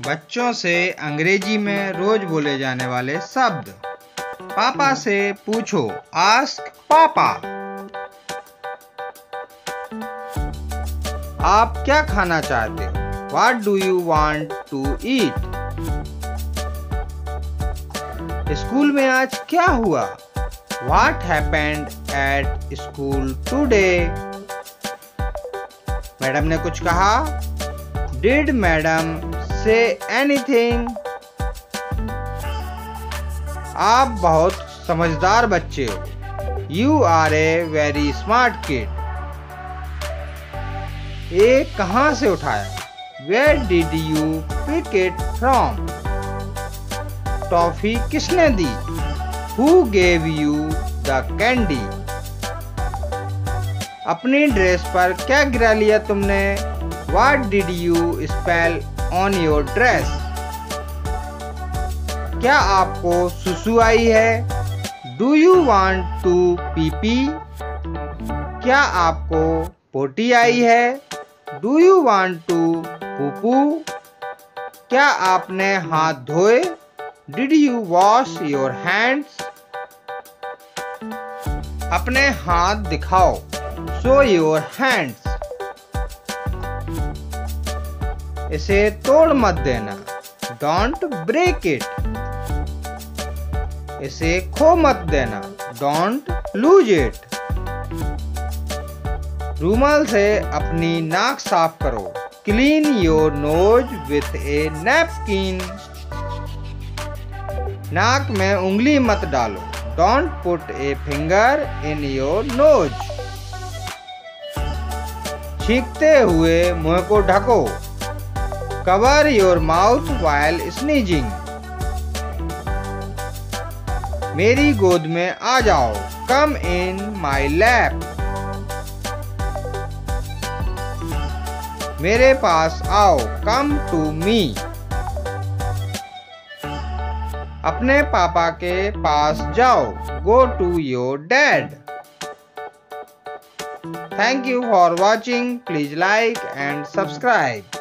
बच्चों से अंग्रेजी में रोज बोले जाने वाले शब्द। पापा से पूछो, आस्क पापा। आप क्या खाना चाहते हो? What do you want to eat? School में आज क्या हुआ? What happened at school today? Madam ने कुछ कहा? Did madam say anything? आप बहुत समझदार बच्चे हो। You are a very smart kid. ये कहाँ से उठाया? Where did you pick it from? Toffee किसने दी? Who gave you the candy? अपनी ड्रेस पर क्या गिरा लिया तुमने? What did you spill on your dress? क्या आपको सुसु आई है? Do you want to pee pee? क्या आपको पोटी आई है? Do you want to poo poo? क्या आपने हाथ धोए? Did you wash your hands? अपने हाथ दिखाओ। Show your hands. इसे तोड़ मत देना। Don't break it. इसे खो मत देना। Don't lose it. रूमाल से अपनी नाक साफ करो। Clean your nose with a napkin. नाक में उंगली मत डालो। Don't put a finger in your nose. छींकते हुए मुंह को ढको। Cover your mouth while sneezing. मेरी गोद में आ जाओ। Come in my lap. मेरे पास आओ। Come to me. अपने पापा के पास जाओ। Go to your dad. Thank you for watching. Please like and subscribe.